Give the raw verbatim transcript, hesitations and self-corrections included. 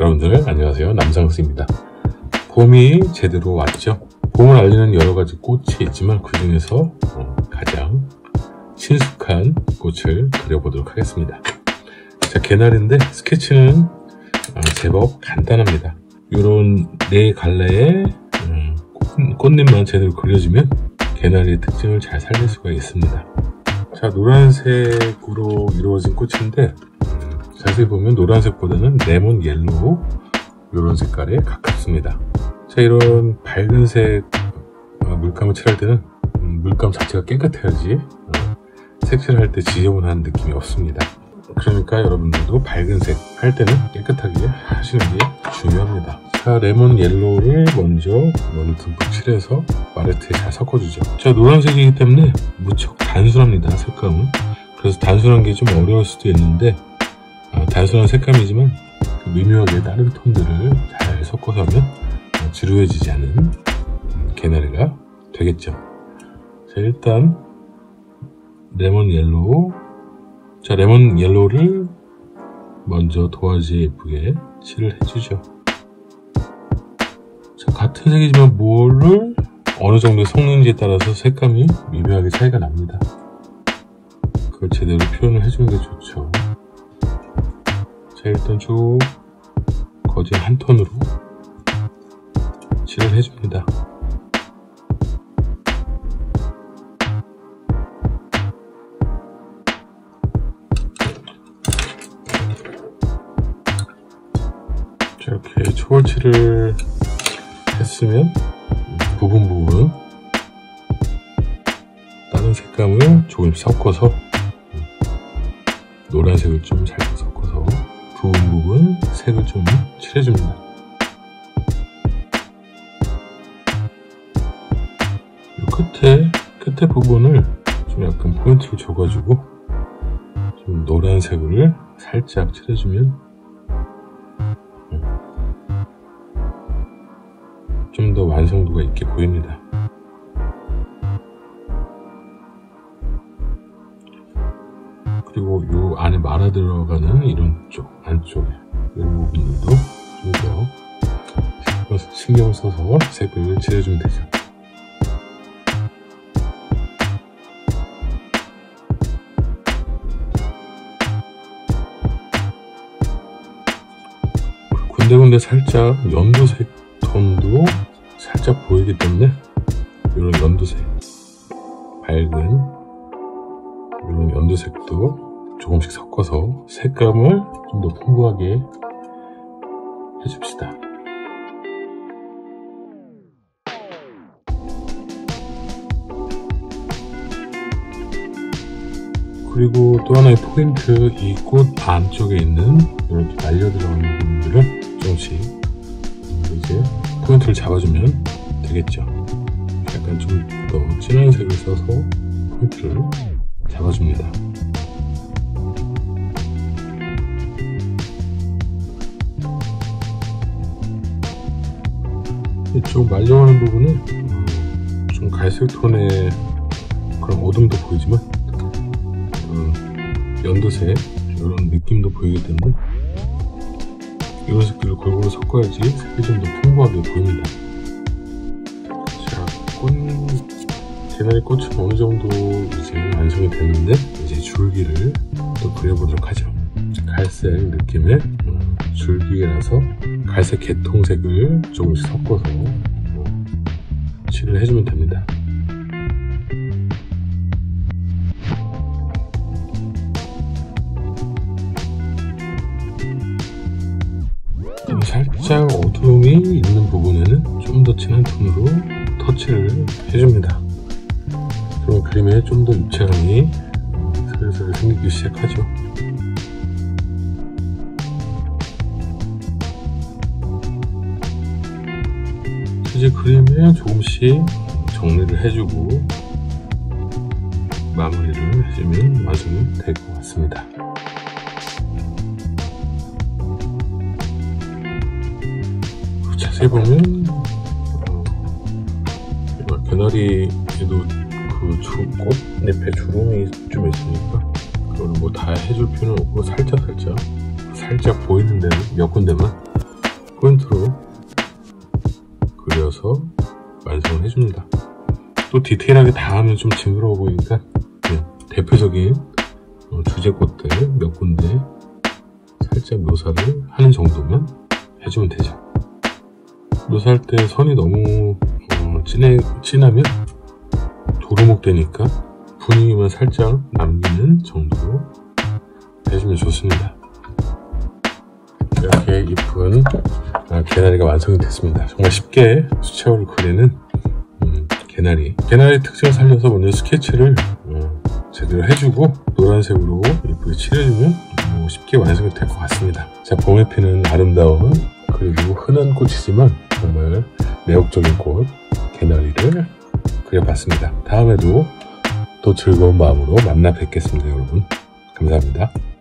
여러분들 안녕하세요, 남상스입니다. 봄이 제대로 왔죠. 봄을 알리는 여러가지 꽃이 있지만 그 중에서 가장 친숙한 꽃을 그려보도록 하겠습니다. 자, 개나리인데 스케치는 제법 간단합니다. 이런 네 갈래의 꽃잎만 제대로 그려지면 개나리의 특징을 잘 살릴 수가 있습니다. 자, 노란색으로 이루어진 꽃인데 자세히 보면 노란색보다는 레몬 옐로우 이런 색깔에 가깝습니다. 자, 이런 밝은색 물감을 칠할 때는 물감 자체가 깨끗해야지 색칠할 때 지저분한 느낌이 없습니다. 그러니까 여러분들도 밝은색 할 때는 깨끗하게 하시는 게 중요합니다. 자, 레몬 옐로우를 먼저 먼저 듬뿍 칠해서 팔레트에 잘 섞어주죠. 자, 노란색이기 때문에 무척 단순합니다, 색감은. 그래서 단순한 게 좀 어려울 수도 있는데 아, 단순한 색감이지만 그 미묘하게 다른 톤들을 잘 섞어서 하면 어, 지루해지지 않은 개나리가 되겠죠. 자, 일단 레몬 옐로우, 자 레몬 옐로우를 먼저 도화지에 예쁘게 칠을 해주죠. 자, 같은 색이지만 뭐를 어느 정도 섞는지에 따라서 색감이 미묘하게 차이가 납니다. 그걸 제대로 표현을 해주는 게 좋죠. 자, 일단 쭉 거진 한 톤으로 칠을 해줍니다. 자, 이렇게 초벌칠을 했으면 부분 부분 다른 색감을 조금씩 섞어서 노란색을 좀 살짝 섞어서 부분 부분 색을 좀 칠해줍니다. 이 끝에 끝에 부분을 좀 약간 포인트를 줘가지고 좀 노란색을 살짝 칠해주면 좀 더 완성도가 있게 보입니다. 그리고 요 안에 말아 들어가는 이런 쪽 안쪽에 이런 부분들도 좀 더 신경을 써서 색을 칠해주면 되죠. 군데군데 살짝 연두색 톤도 살짝 보이기 때문에 이런 연두색, 밝은 이런 연두색도 조금씩 섞어서 색감을 좀 더 풍부하게 해줍시다. 그리고 또 하나의 포인트, 이 꽃 안쪽에 있는 이렇게 말려 들어가는 부분들을 조금씩 이제 포인트를 잡아주면 되겠죠. 약간 좀 더 진한 색을 써서 포인트를 잡아줍니다. 이쪽 말려가는 부분은 좀 갈색 톤의 그런 어둠도 보이지만 연두색 이런 느낌도 보이기 때문에 이런 색들을 골고루 섞어야지 색이 좀 더 풍부하게 보입니다. 자, 꽃, 개나리 꽃은 어느 정도 이제 완성이 됐는데 이제 줄기를 또 그려보도록 하죠. 갈색 느낌의 줄기라서 갈색 개통색을 조금씩 섞어서 칠을 해주면 됩니다. 살짝 어두움이 있는 부분에는 좀 더 진한 톤으로 터치를 해줍니다. 그러면 그림에 좀 더 입체감이 슬슬 생기기 시작하죠. 이제 그림에 조금씩 정리를 해주고 마무리를 해주면 완성이 될 것 같습니다. 자세히 보면 어, 개나리에도 그 주, 꽃잎에 주름이 좀 있으니까 그걸 뭐 다 해줄 필요는 없고 살짝 살짝 살짝 보이는 데는 몇 군데만 포인트로 그려서 완성을 해줍니다. 또 디테일하게 다 하면 좀 징그러워 보이니까 그냥 대표적인 주제꽃들 몇 군데 살짝 묘사를 하는 정도만 해주면 되죠. 묘사할 때 선이 너무 어, 진해, 진하면 도루묵 되니까 분위기만 살짝 남기는 정도로 해주면 좋습니다. 이렇게 이쁜 아, 개나리가 완성이 됐습니다. 정말 쉽게 수채화를 그리는 음, 개나리. 개나리 특징을 살려서 먼저 스케치를 어, 제대로 해주고 노란색으로 이쁘게 칠해주면 어, 쉽게 완성이 될 것 같습니다. 자, 봄에 피는 아름다운 그리고 흔한 꽃이지만 정말 매혹적인 꽃 개나리를 그려봤습니다. 다음에도 또 즐거운 마음으로 만나 뵙겠습니다. 여러분 감사합니다.